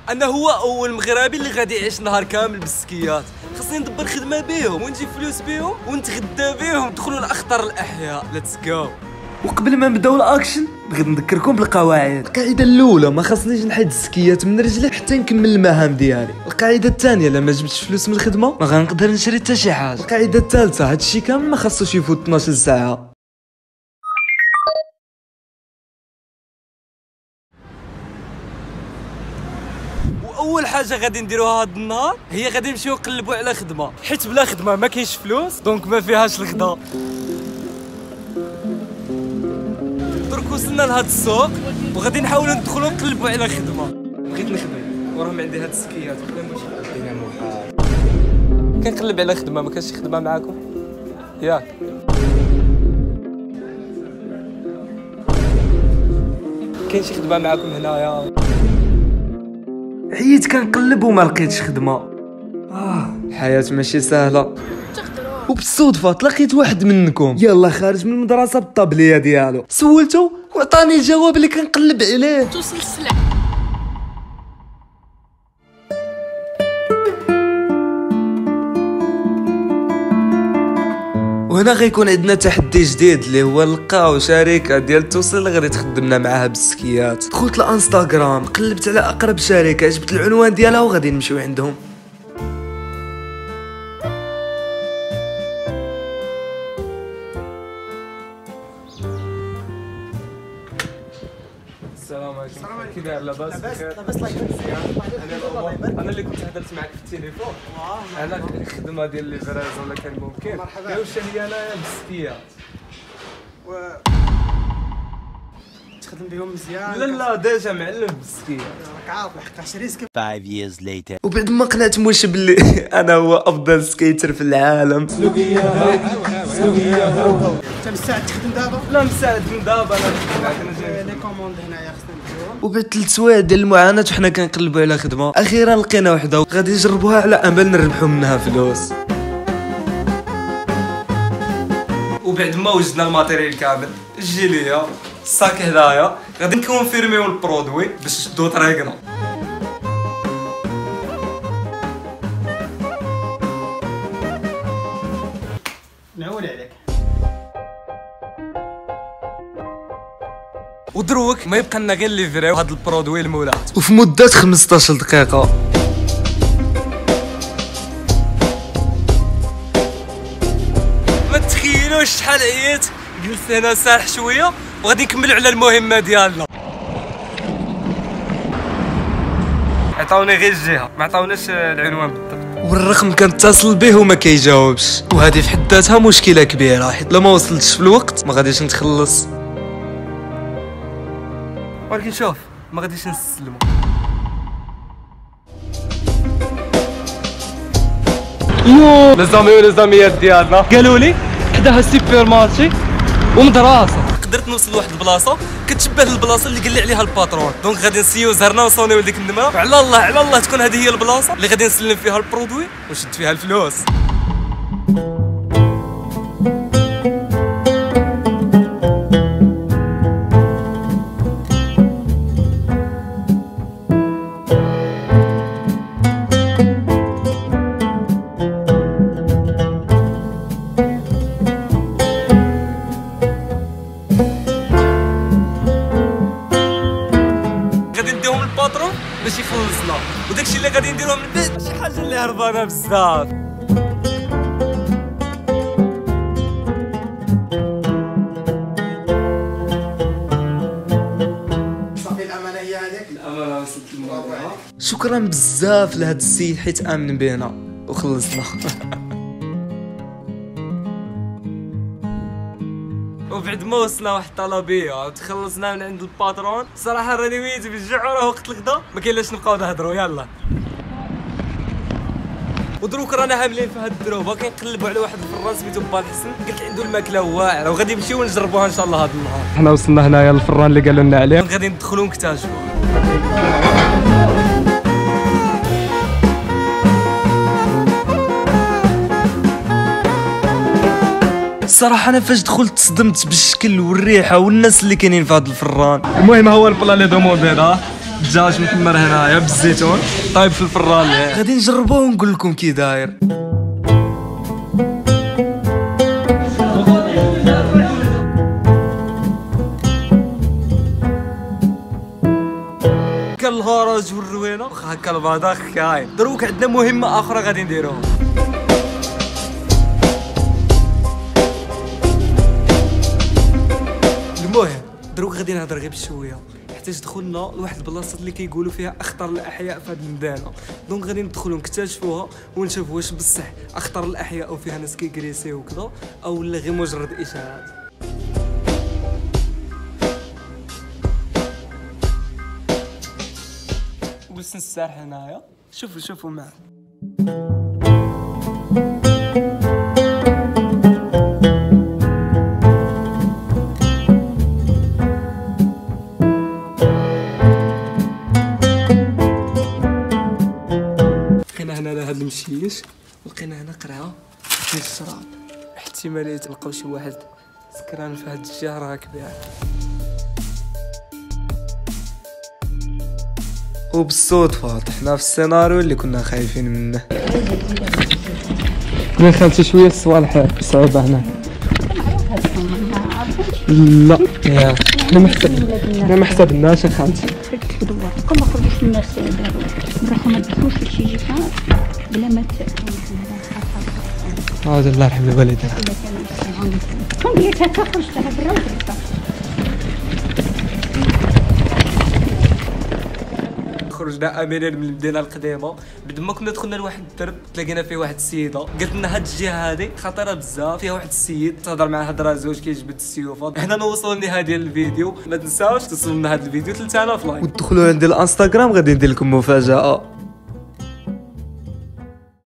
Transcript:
انا هو اول مغربي اللي غادي يعيش نهار كامل بالسكيات. خاصني ندبر خدمه بيهم ونجيب فلوس بيهم ونتغدى بيهم ندخلوا لاخطر الاحياء. ليتس جو. وقبل ما نبداو الاكشن بغيت نذكركم بالقواعد. القاعده الاولى ما خاصنيش نحيد السكيات من رجلي حتى نكمل المهام ديالي. القاعده الثانيه الا ما جبتش فلوس من الخدمه ما غنقدر نشري حتى شي حاجه. القاعده الثالثه هادشي كامل ما خاصوش يفوت 12 ساعه. واول حاجه غادي نديروها هذا النهار هي غادي نمشيو نقلبوا على خدمه، حيت بلا خدمه ما كاينش فلوس دونك ما فيهاش الغدا. درك وصلنا لهاد السوق وغادي نحاولوا ندخلوا نقلبوا على خدمه. بغيت نخدم وراهم عندي هاد السكيات بلا مشكل. كنقلب على خدمه، ما كاينش خدمه معاكم ياك؟ كاين شي خدمه معاكم هنايا؟ عييت كنقلب وما لقيتش خدمه. الحياه ماشي سهله. وبالصدفه تلاقيت واحد منكم يلا خارج من المدرسه بالطابليه ديالو، سولته وعطاني الجواب اللي كنقلب عليه. توصل السلع. وهنا غيكون عندنا تحدي جديد اللي هو نلقاو شركه ديال التوصيل اللي غادي تخدمنا معاها بالسكيات. دخلت الانستغرام قلبت على اقرب شركه، عجبت العنوان ديالها وغادي نمشيو عندهم. السلام عليكم. كي داير؟ لاباس؟ لاباس الله يبارك. انا اللي كنت هدرت معك في التليفون على الخدمه ديال ليفراج ولا كان ممكن. مرحبا. واش هي انايا بالسكيه تخدم بهم مزيان؟ لا ديجا معلم بالسكيه. راك عارف لحقاش ريسك. 5 years later. وبعد ما قنعت موش باللي انا هو افضل سكيتر في العالم. سلوكيه انت مستعد تخدم دابا؟ لا مستعد من دابا. انا جاي لي كوموند هنايا خصنا نديروهم. وبعد 3 سوايع ديال المعاناه وحنا كنقلبوا على خدمه، اخيرا لقينا وحده غادي نجربوها على امل نربحوا منها فلوس. وبعد ما وجدنا الماتيريال كامل جي ليا الصاك هدايا غادي نكونفيرميو البرودوي باش نشدو طريقنا. نعول عليك. ودروك ما يبقى لنا غير ليفريو هاد البرودوي المولات وفي مده 15 دقيقه. ما تخيلوش شحال عييت. جلست هنا سارح شويه وغادي نكملوا على المهمه ديالنا. عطاوني غير الجهه ما عطاوناش العنوان بالضبط، والرقم كنتصل به وما كيجاوبش، وهذه في حد ذاتها مشكله كبيره حيت لما وصلتش في الوقت ما غاديش نتخلص. ولكن شوف ما غاديش نستسلموا. يو لي زامي ولي زاميات ديالنا قالوا لي حداها السوبر مارشي ومدرسه. قدرت نوصل لواحد البلاصه كتشبه للبلاصه اللي قال لي عليها الباترون، دونك غادي نسيو زهرنا ونصونيو ديك النمره، وعلى الله على الله تكون هذه هي البلاصه اللي غادي نسلم فيها البرودوي ونشد فيها الفلوس. باش يخلصنا وداكشي اللي غادي نديروه من بعد شي حاجه اللي هربانه بزاف. صافي الامانه هي هذيك. الامانه وصلت للموضوع. شكرا بزاف لهاد السيد حيت امن بينا وخلصنا. وبعد ما وصلنا واحد الطلبيه وتخلصنا من عند الباترون صراحه راني ويت بالجوع وراه وقت الغدا ما كاين لاش نبقاو نهضروا. يلا ودروك رانا هاملين في هاد الدروبه كنقلبوا على واحد الفران سميتو با الحسن قالت عنده الماكله واعره وغادي نمشيو نجربوها ان شاء الله هاد النهار. حنا وصلنا هنايا للفران اللي قالوا لنا عليه غادي ندخلوا نكتشفوه. الصراحه انا فاش دخلت تصدمت بالشكل والريحه والناس اللي كاينين في هذا الفران. المهم هو البلا اللي دوموندينا الدجاج محمر هنايا بالزيتون طايب في الفران. غادي نجربوه ونقول لكم كي داير. كان الهراج والروينه واخا هكا البضاخ كاين. دروك عندنا مهمه اخرى غادي نديروها. المهم دروك غادي نهضر غير بشويه حتى دخلنا لواحد البلاصه اللي كيقولوا فيها اخطر الاحياء في هذه المدينه. دونك غادي ندخلوا نكتشفوها ونشوف واش بصح اخطر الاحياء وفيها ناس كيكريسيو وكذا او لا غير مجرد اشاعات. بس نستريح هنايا. شوفوا معاه. لقينا هنا هاد المشيش ولقينا هنا قرعه ديال الشراب. احتماليه نلقاو شي واحد سكران في هاد الجهه راه كبير. وبالصدفة طحنا في السيناريو اللي كنا خايفين منه. كنا خالتي شويه الصوالح صعوبه هنا. لا يا حنا ما حسبناش خالتي. كل ما خرجت الناس نروحوا ما ندخلوش لشي جهه بلا ما عاود الله يرحم الوالدين. كون ديت هكا خرجتها برا ودرتها. خرجنا امنين من المدينه القديمه. بعد ما كنا دخلنا لواحد الدرب تلاقينا فيه واحد السيده قالت لنا هاد الجهه هذه خطيره بزاف فيها واحد السيد تهضر مع هضره زوج كيجبد السيوفات. حنا نوصلوا لنهايه ديال الفيديو ما تنساوش توصلوا لنا هذا الفيديو 3000 لايك ودخلوا عندي الانستغرام غادي ندير لكم مفاجأة.